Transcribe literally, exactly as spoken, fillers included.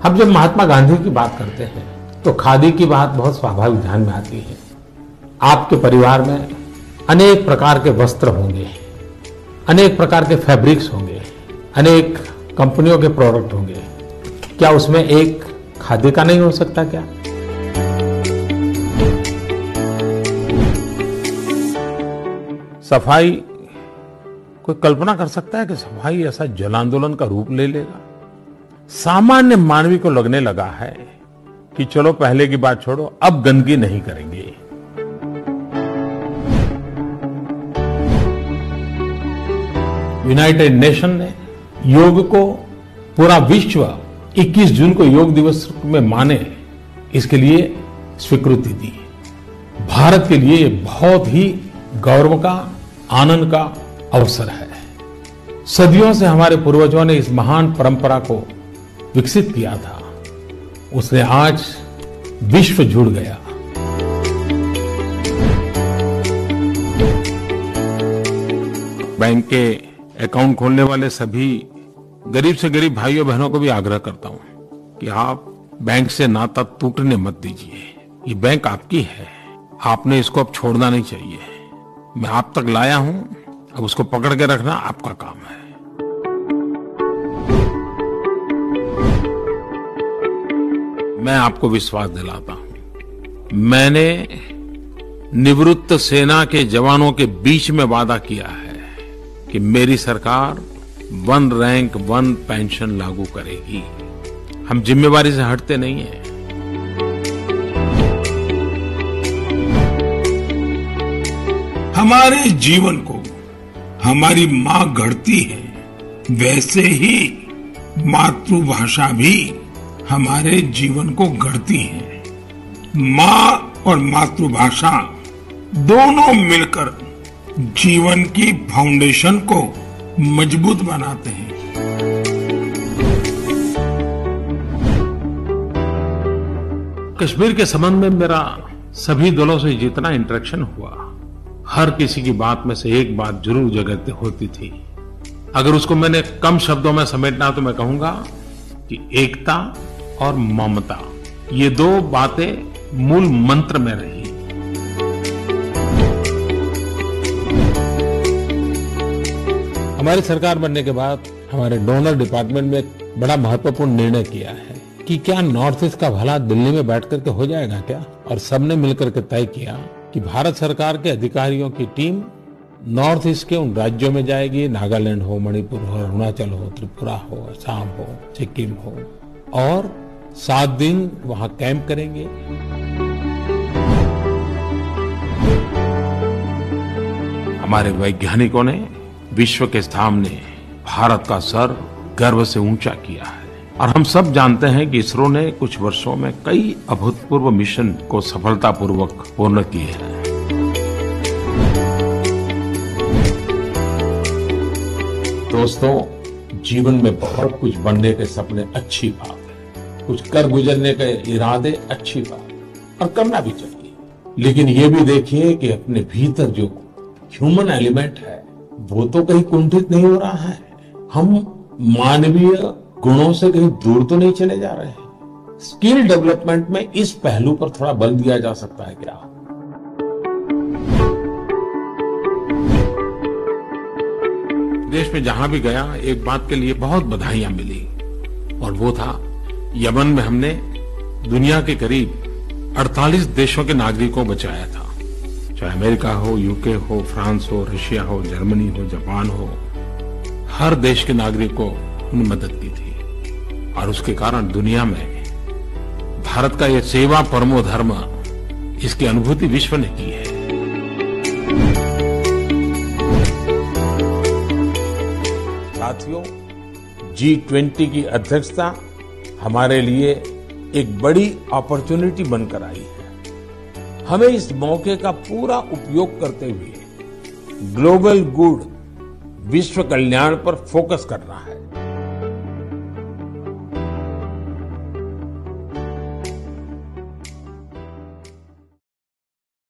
अब जब महात्मा गांधी की बात करते हैं तो खादी की बात बहुत स्वाभाविक ध्यान में आती है। आपके परिवार में अनेक प्रकार के वस्त्र होंगे, अनेक प्रकार के फैब्रिक्स होंगे, अनेक कंपनियों के प्रोडक्ट होंगे। क्या उसमें एक खादी का नहीं हो सकता क्या? सफाई, कोई कल्पना कर सकता है कि सफाई ऐसा जन आंदोलन का रूप ले लेगा? सामान्य मानवी को लगने लगा है कि चलो पहले की बात छोड़ो, अब गंदगी नहीं करेंगे। यूनाइटेड नेशन ने योग को पूरा विश्व इक्कीस जून को योग दिवस में माने, इसके लिए स्वीकृति दी। भारत के लिए बहुत ही गौरव का, आनंद का अवसर है। सदियों से हमारे पूर्वजों ने इस महान परंपरा को विकसित किया था, उसने आज विश्व जुड़ गया। बैंक के अकाउंट खोलने वाले सभी गरीब से गरीब भाइयों बहनों को भी आग्रह करता हूं कि आप बैंक से नाता टूटने मत दीजिए। ये बैंक आपकी है, आपने इसको अब छोड़ना नहीं चाहिए। मैं आप तक लाया हूं, अब उसको पकड़ के रखना आपका काम है। मैं आपको विश्वास दिलाता हूं, मैंने निवृत्त सेना के जवानों के बीच में वादा किया है कि मेरी सरकार वन रैंक वन पेंशन लागू करेगी। हम जिम्मेवारी से हटते नहीं हैं। हमारे जीवन को हमारी माँ गढ़ती है, वैसे ही मातृभाषा भी हमारे जीवन को गढ़ती है। माँ और मातृभाषा दोनों मिलकर जीवन की फाउंडेशन को मजबूत बनाते हैं। कश्मीर के संबंध में मेरा सभी दलों से जितना इंटरेक्शन हुआ, हर किसी की बात में से एक बात जरूर जगह होती थी। अगर उसको मैंने कम शब्दों में समेटना तो मैं कहूंगा कि एकता और ममता, ये दो बातें मूल मंत्र में रही। हमारी सरकार बनने के बाद हमारे डोनर डिपार्टमेंट में एक बड़ा महत्वपूर्ण निर्णय किया है कि क्या नॉर्थ ईस्ट का भला दिल्ली में बैठ करके हो जाएगा क्या? और सबने मिलकर के तय किया कि भारत सरकार के अधिकारियों की टीम नॉर्थ ईस्ट के उन राज्यों में जाएगी, नागालैंड हो, मणिपुर हो, अरुणाचल हो, त्रिपुरा हो, असम हो, सिक्किम हो, और सात दिन वहां कैंप करेंगे। हमारे वैज्ञानिकों ने विश्व के सामने भारत का सर गर्व से ऊंचा किया है। और हम सब जानते हैं कि इसरो ने कुछ वर्षों में कई अभूतपूर्व मिशन को सफलतापूर्वक पूर्ण किए हैं। दोस्तों, जीवन में बहुत कुछ बनने के सपने अच्छी बात है, कुछ कर गुजरने के इरादे अच्छी बात, और करना भी चाहिए। लेकिन ये भी देखिए कि अपने भीतर जो ह्यूमन एलिमेंट है वो तो कहीं कुंठित नहीं हो रहा है। हम मानवीय गुणों से कहीं दूर तो नहीं चले जा रहे हैं। स्किल डेवलपमेंट में इस पहलू पर थोड़ा बल दिया जा सकता है क्या? देश में जहां भी गया, एक बात के लिए बहुत बधाइयां मिली, और वो था यमन में हमने दुनिया के करीब अड़तालीस देशों के नागरिकों को बचाया था। चाहे अमेरिका हो, यूके हो, फ्रांस हो, रशिया हो, जर्मनी हो, जापान हो, हर देश के नागरिक को उन्होंने मदद की थी। और उसके कारण दुनिया में भारत का ये सेवा परमो धर्म, इसकी अनुभूति विश्व ने की है। साथियों, जी ट्वेंटी की अध्यक्षता हमारे लिए एक बड़ी अपॉर्चुनिटी बनकर आई है। हमें इस मौके का पूरा उपयोग करते हुए ग्लोबल गुड, विश्व कल्याण पर फोकस करना है।